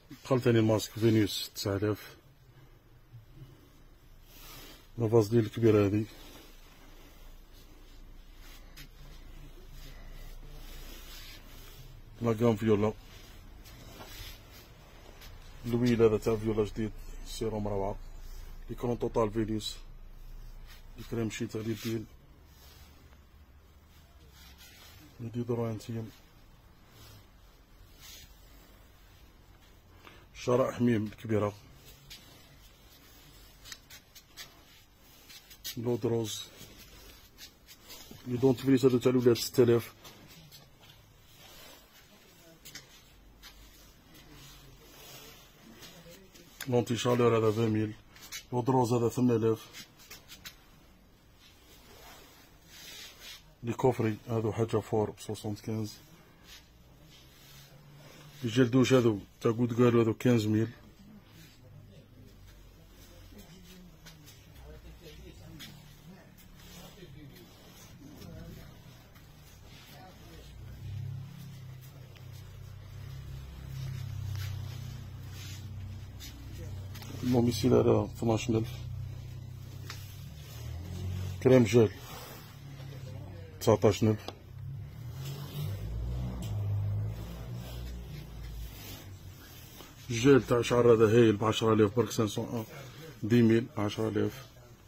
دخل تاني الماسك فينيوس 9000. لافازلين الكبيرة هذي. لاكام فيولا. الويل هذا تاع فيولا جديد، سيروم روعة. ليكرون توتال فينيوس. الكريم شيت على اليدين. ديودورانتين. شرائح حميم كبيرة. لود روز. لي دونتيفريس هادو تاع الولاد 6000. لونتي شالور هذا 20000. لود روز هذا 8000. لي كوفري هادو حاجة فور ب 75. لي جيل دوش هادو تاع كود كالو هادو 15000. الموميسيل هذا 12000. كريم جيل 19000. الجيل تاع شعر هذا هايل ب 10000 برك 501. 10000 10000.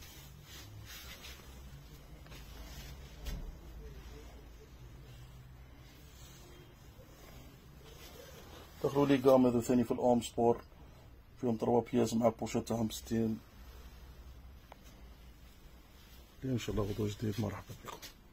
دخلوا لي قام هذو ثاني في الأوم سبور، فيهم 3 بياس مع البوشات تاعهم 60. ان شاء الله غدوة جديد. مرحبا بكم.